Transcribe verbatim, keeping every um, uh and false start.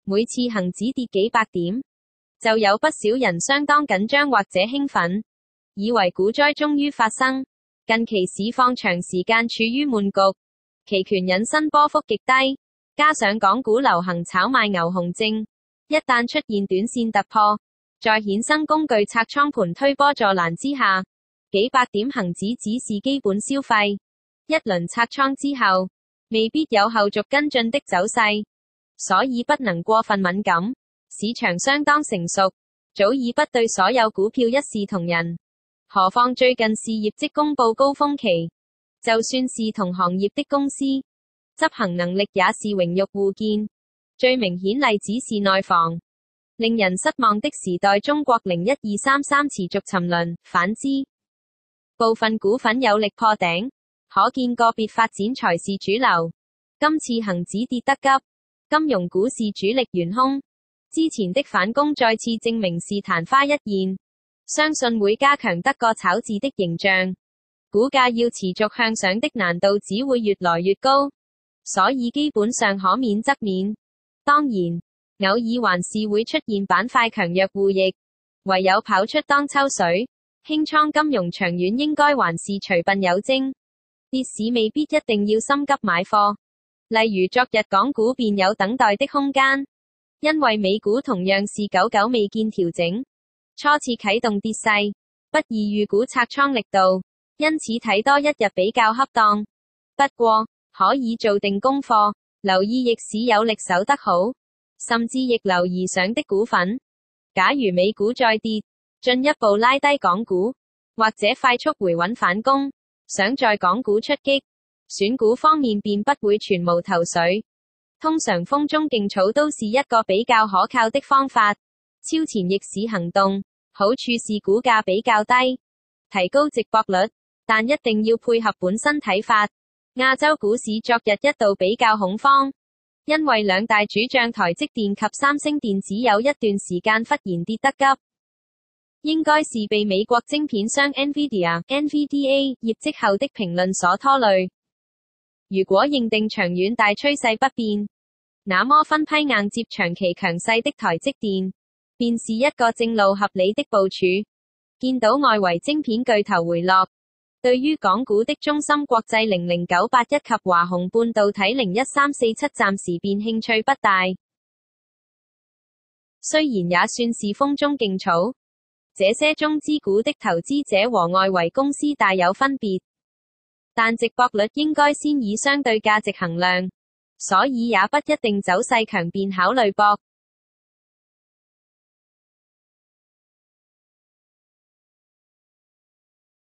每次恒指跌幾百點，就有不少人相當緊張或者興奮，以為股災終於發生。近期市況長時間處於悶局，期權引申波幅極低，加上港股流行炒賣牛熊證，一旦出現短線突破，在衍生工具拆倉盤推波助瀾之下，幾百點恒指只是基本消費，一輪拆倉之後，未必有後續跟進的走勢，所以不能過分敏感。市場相當成熟，早已不對所有股票一視同仁，何況最近是業績公布高峰期，就算是同行業的公司，執行能力也是榮辱互見。最明顯例子是內房，令人失望的時代中國零一二三三持續沉淪，反之，部分股份有力破頂，可見個別發展才是主流。今次恒指跌得急，金融股是主力懸空，之前的反攻再次證明是曇花一現，相信會加強得個炒字的形象，股價要持續向上的難度只會越來越高，所以基本上可免則免。當然，偶爾還是會出現板塊強弱互逆，唯有跑出當抽水，輕倉金融長遠應該還是隨笨有精，跌市未必一定要心急買貨。例如昨日港股便有等待的空間，因為美股同樣是久久未見調整，初次啟動跌勢，不宜預估拆倉力度，因此睇多一日比較恰當。不過，可以做定功課，留意逆市有力守得好，甚至逆流而上的股份。假如美股再跌，進一步拉低港股，或者快速回穩反攻，想在港股出擊，選股方面便不會全無頭緒。通常風中勁草都是一個比較可靠的方法。超前逆市行動，好處是股價比較低，提高值博率，但一定要配合本身睇法。亞洲股市昨日一度比較恐慌，因為兩大主將台積電及三星電子有一段時間忽然跌得急，應該是被美國晶片商 NVIDIA（N V D A） 業績後的評論所拖累。如果認定長遠大趨勢不變，那麼分批硬接長期強勢的台積電，便是一個正路合理的部署。見到外圍晶片巨頭回落，對於港股的中芯國際零零九八一及華虹半導體零一三四七暫時便興趣不大。雖然也算是風中勁草，這些中資股的投資者和外圍公司大有分別，但值博率應該先以相對價值衡量，所以也不一定走勢強便考慮博。